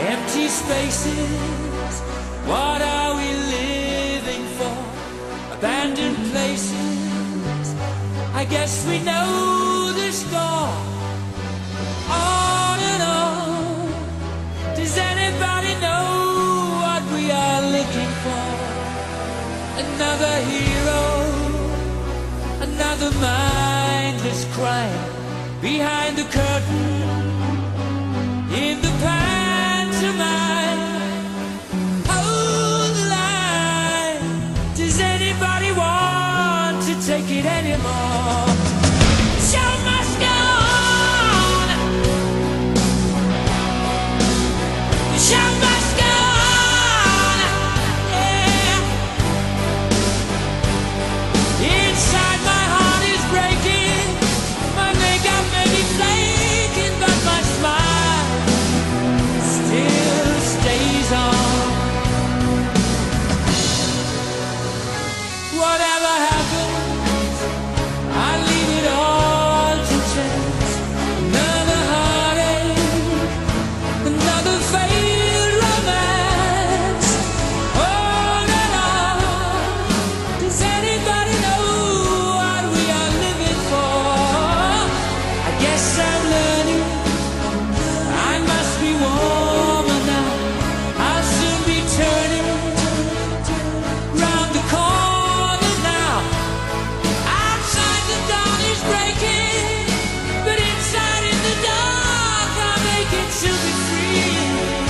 Empty spaces, what are we living for? Abandoned places, I guess we know the score. On and on, does anybody know what we are looking for? Another hero, another mindless crime behind the curtain, in the pantomime. Hold the line, does anybody want to take it anymore? Show must go on, the show must go on, yeah. Inside my heart is breaking, my makeup may be flaking, but my smile still stays on. Whatever happens, I leave it all to chance. Another heartache, another failed romance. On and on, does anybody know what we are living for? I guess I'm learning, I must be warmer now. I'll soon be turning round the corner now. Outside the dawn is breaking, but inside in the dark I'm aching to be free.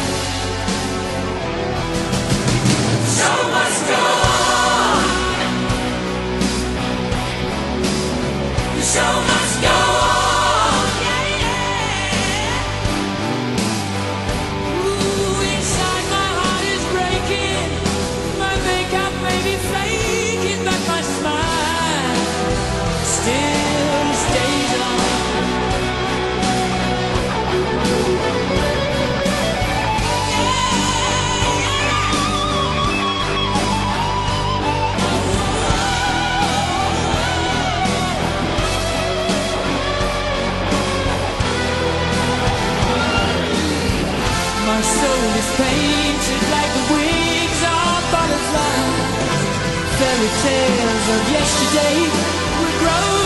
Show must go on, the show must go on, yeah, yeah. Ooh, inside my heart is breaking, my makeup may be flaking, but my smile still stays on. My soul is painted like the wings of butterflies. Fairy tales of yesterday will grow